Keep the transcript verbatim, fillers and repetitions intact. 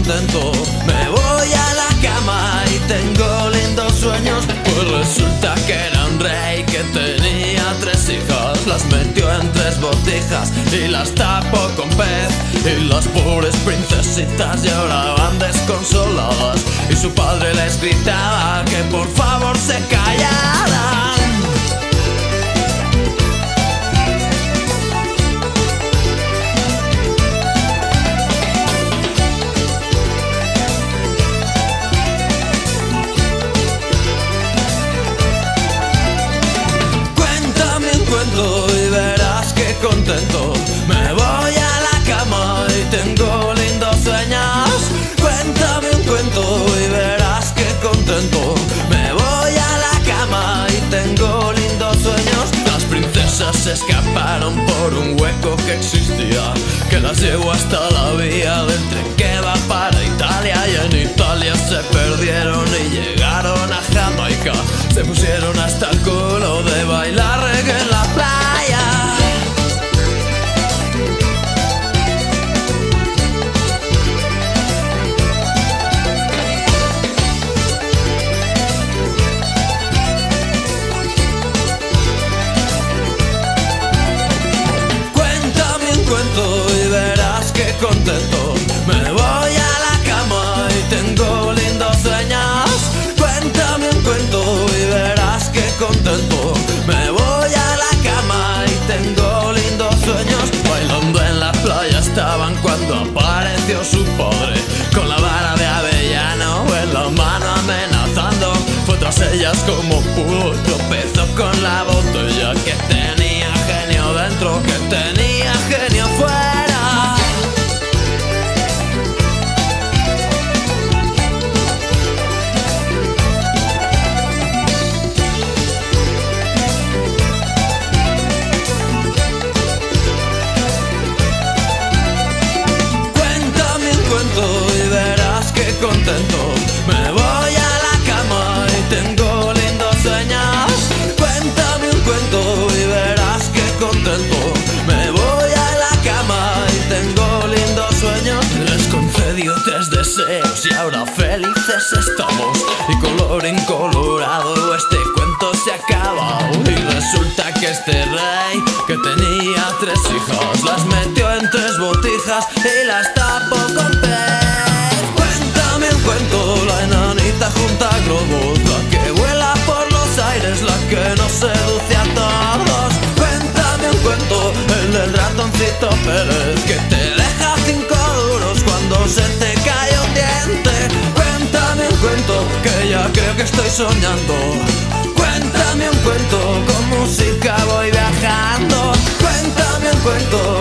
contento. Me voy a la cama y tengo lindos sueños. Pues resulta que era un rey que tenía tres hijas. Las metió en tres botijas y las tapó con pez. Y las pobres princesitas lloraban desconsoladas, y su padre les gritaba que por favor se callaran. Y verás que contento. Me voy a la cama y tengo lindos sueños. Cuéntame un cuento y verás que contento. Me voy a la cama y tengo lindos sueños. Las princesas se escaparon por un hueco que existía, que las llevó hasta la vía del tren que va para Italia. Y en Italia se perdieron y llegaron a Jamaica. Se pusieron hasta el culo de bailar reggae en la playa. Cuéntame un cuento y verás que contento. Me voy a la cama y tengo lindos sueños. Cuéntame un cuento y verás que contento. Me voy a la cama y tengo lindos sueños. Bailando en la playa estaban cuando apareció su padre, con la vara de avellano en la mano amenazando. Fue tras ellas como pudo, tropezó con la botella, que tenía genio dentro, que tenía genio fuera. Y verás que contento. Me voy a la cama y tengo lindos sueños. Cuéntame un cuento y verás que contento. Me voy a la cama y tengo lindos sueños. Les concedió tres deseos y ahora felices estamos. Y colorín colorado, este cuento se acaba. Y resulta que este rey, que tenía tres hijas, las metió en tres botijas y las tapó con pez. Cuéntame un cuento, la enanita junta globos, la que vuela por los aires, la que nos seduce a todos. Cuéntame un cuento, el del ratoncito Pérez, que te deja cinco duros cuando se te cae un diente. Cuéntame un cuento, que ya creo que estoy soñando. Cuéntame un cuento, con música voy viajando. Cuéntame un cuento